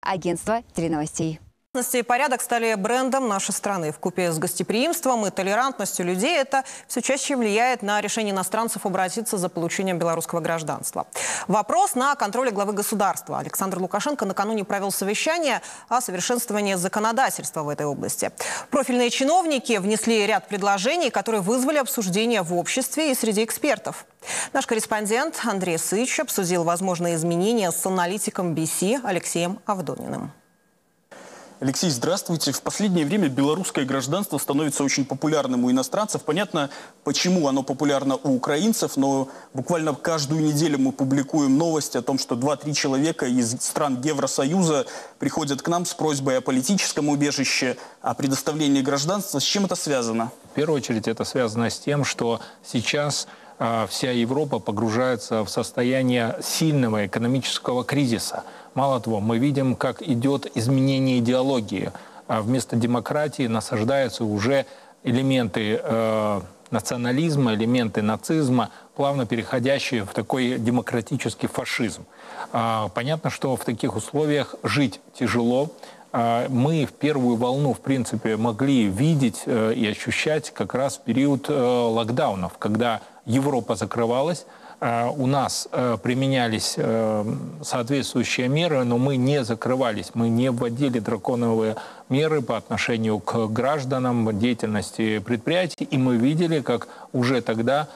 агентство «Теленовостей». И порядок стали брендом нашей страны. Вкупе с гостеприимством и толерантностью людей это все чаще влияет на решение иностранцев обратиться за получением белорусского гражданства. Вопрос на контроле главы государства. Александр Лукашенко накануне провел совещание о совершенствовании законодательства в этой области. Профильные чиновники внесли ряд предложений, которые вызвали обсуждение в обществе и среди экспертов. Наш корреспондент Андрей Сыч обсудил возможные изменения с аналитиком BC Алексеем Авдониным. Алексей, здравствуйте. В последнее время белорусское гражданство становится очень популярным у иностранцев. Понятно, почему оно популярно у украинцев, но буквально каждую неделю мы публикуем новости о том, что 2-3 человека из стран Евросоюза приходят к нам с просьбой о политическом убежище, о предоставлении гражданства. С чем это связано? В первую очередь это связано с тем, что сейчас вся Европа погружается в состояние сильного экономического кризиса. Мало того, мы видим, как идет изменение идеологии. Вместо демократии насаждаются уже элементы национализма, элементы нацизма, плавно переходящие в такой демократический фашизм. Понятно, что в таких условиях жить тяжело. Мы в первую волну, в принципе, могли видеть и ощущать как раз в период локдаунов, когда Европа закрывалась, у нас применялись соответствующие меры, но мы не закрывались, мы не вводили драконовые меры по отношению к гражданам, деятельности предприятий, и мы видели, как уже тогда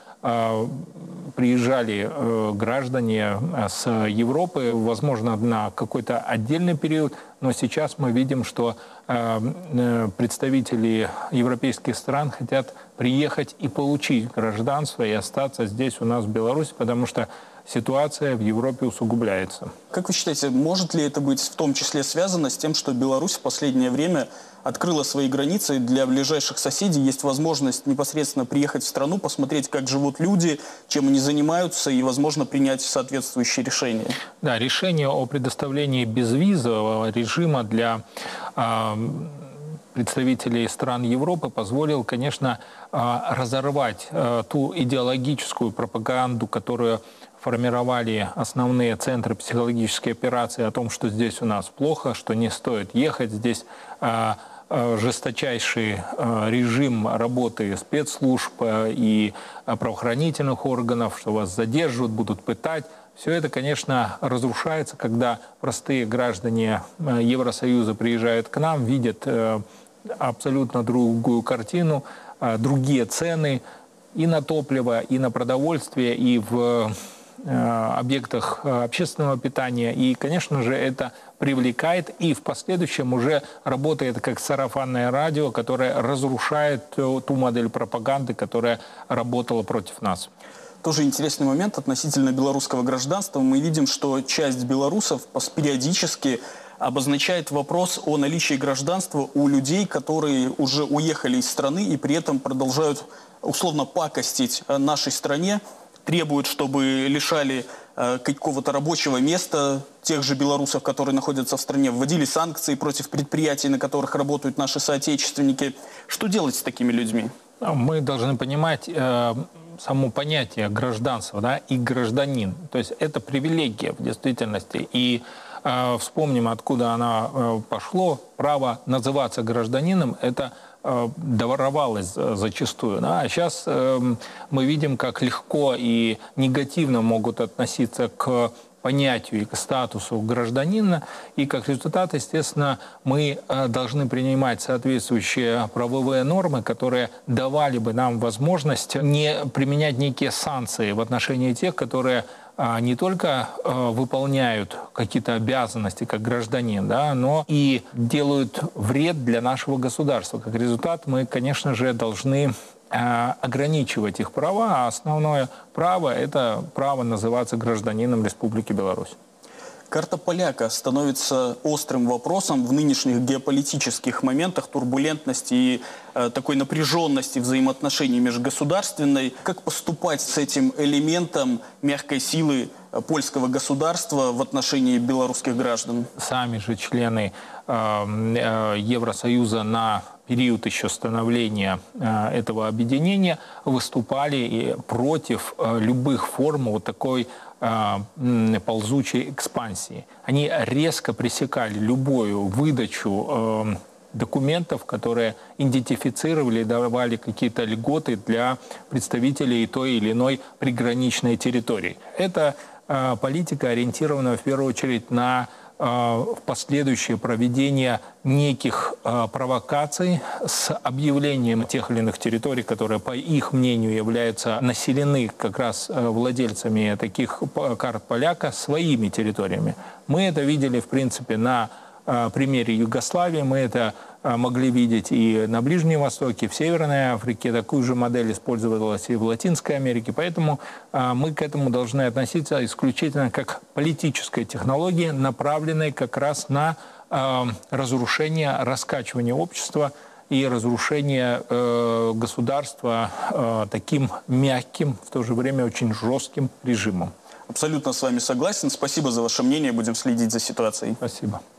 приезжали граждане с Европы, возможно, на какой-то отдельный период, но сейчас мы видим, что представители европейских стран хотят приехать и получить гражданство и остаться здесь у нас в Беларуси, потому что ситуация в Европе усугубляется. Как вы считаете, может ли это быть в том числе связано с тем, что Беларусь в последнее время открыла свои границы, и для ближайших соседей есть возможность непосредственно приехать в страну, посмотреть, как живут люди, чем они занимаются, и, возможно, принять соответствующие решения? Да, решение о предоставлении безвизового режима для представителей стран Европы позволил, конечно, разорвать ту идеологическую пропаганду, которую формировали основные центры психологической операции о том, что здесь у нас плохо, что не стоит ехать, здесь жесточайший режим работы спецслужб и правоохранительных органов, что вас задерживают, будут пытать. Все это, конечно, разрушается, когда простые граждане Евросоюза приезжают к нам, видят абсолютно другую картину, другие цены и на топливо, и на продовольствие, и в объектах общественного питания. И, конечно же, это привлекает и в последующем уже работает как сарафанное радио, которое разрушает ту модель пропаганды, которая работала против нас. Тоже интересный момент относительно белорусского гражданства. Мы видим, что часть белорусов периодически обозначает вопрос о наличии гражданства у людей, которые уже уехали из страны и при этом продолжают условно пакостить нашей стране, требуют, чтобы лишали какого-то рабочего места тех же белорусов, которые находятся в стране, вводили санкции против предприятий, на которых работают наши соотечественники. Что делать с такими людьми? Мы должны понимать само понятие гражданства, да, и гражданин. То есть это привилегия в действительности. И вспомним, откуда она пошло. Право называться гражданином – это доворовалось зачастую. Да? А сейчас мы видим, как легко и негативно могут относиться к понятию и к статусу гражданина. И как результат, естественно, мы должны принимать соответствующие правовые нормы, которые давали бы нам возможность не применять некие санкции в отношении тех, которые не только выполняют какие-то обязанности как гражданин, да, но и делают вред для нашего государства. Как результат, мы, конечно же, должны ограничивать их права, а основное право – это право называться гражданином Республики Беларусь. Карта поляка становится острым вопросом в нынешних геополитических моментах турбулентности и такой напряженности взаимоотношений межгосударственной. Как поступать с этим элементом мягкой силы польского государства в отношении белорусских граждан? Сами же члены Евросоюза на период еще становления этого объединения выступали против любых форм вот такой ползучей экспансии. Они резко пресекали любую выдачу документов, которые идентифицировали и давали какие-то льготы для представителей той или иной приграничной территории. Это политика, ориентирована в первую очередь на последующее проведение неких провокаций с объявлением тех или иных территорий, которые, по их мнению, являются населены как раз владельцами таких карт поляка, своими территориями. Мы это видели, в принципе, на примере Югославии, мы это могли видеть и на Ближнем Востоке, в Северной Африке. Такую же модель использовалась и в Латинской Америке. Поэтому мы к этому должны относиться исключительно как политической технологии, направленной как раз на разрушение, раскачивание общества и разрушение государства таким мягким, в то же время очень жестким режимом. Абсолютно с вами согласен. Спасибо за ваше мнение. Будем следить за ситуацией. Спасибо.